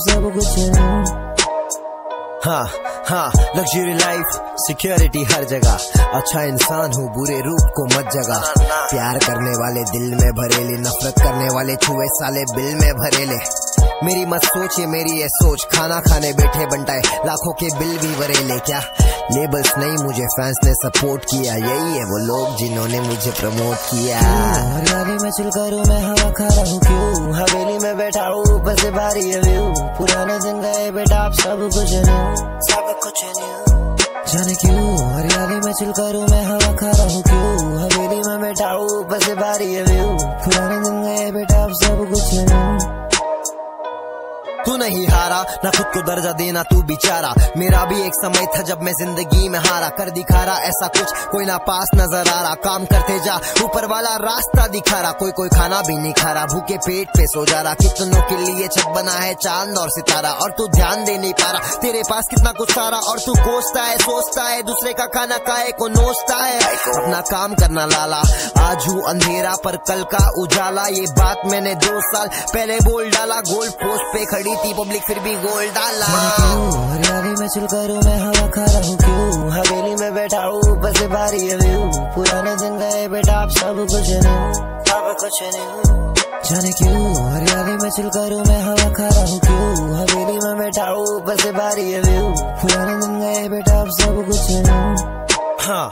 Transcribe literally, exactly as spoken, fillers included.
सब कुछ है। हाँ हाँ लग्जरी लाइफ सिक्योरिटी हर जगह, अच्छा इंसान हूँ बुरे रूप को मत जगा। प्यार करने वाले दिल में भरेले, नफरत करने वाले छुए साले बिल में भरेले। मेरी मत सोचे मेरी ये सोच, खाना खाने बैठे बंटाए लाखों के बिल भी भरेले। क्या लेबल्स नहीं मुझे फैंस ने सपोर्ट किया, यही है वो लोग जिन्होंने मुझे प्रमोट किया। हरियाली में चल करूँ मैं हवा खा रहा हूँ क्यों, हवेली में बैठा हूँ ऊपर से भारी है व्यू। पुराने दिन गए बेटा अब सब कुछ न्यू, सब कुछ न्यू। जाने क्यों हरियाली में चल करूँ मैं हवा खा रहा हूँ क्यों, हवेली में बैठा हूँ ऊपर से भारी है व्यू। पुराने दिन गए बेटा अब सब कुछ न्यू। तू नहीं हारा ना खुद को दर्जा देना तू बेचारा, मेरा भी एक समय था जब मैं जिंदगी में हारा। कर दिखा रहा ऐसा कुछ कोई ना पास नजर आ रहा, काम करते जा ऊपर वाला रास्ता दिखा रहा। कोई कोई खाना भी नहीं खा रहा, भूखे पेट पे सो जा रहा। कितनों के लिए छत बना है चांद और सितारा, और तू ध्यान दे नहीं पा रहा। तेरे पास कितना कुछ सारा और तू कोसता है, सोचता है दूसरे का खाना काहे को नोचता है। अपना काम करना लाला, आज हूँ अंधेरा पर कल का उजाला। ये बात मैंने दो साल पहले बोल डाला, गोल पोस्ट पे खड़ी थी पब्लिक फिर भी गोल डाला। हरियाली में चल करूँ मैं हवा खा रहा हूँ क्यों, हवेली में बैठा हूँ ऊपर से भारी है व्यू। पुराने दिन गए बेटा अब सब कुछ न्यू, सब कुछ न्यू। जाने क्यों हरियाली में चल करूँ मैं हवा खा रहा हूँ क्यों, हवेली में बैठा हूँ ऊपर से भारी है व्यू। पुराने दिन गए बेटा अब सब कुछ न्यू। हाँ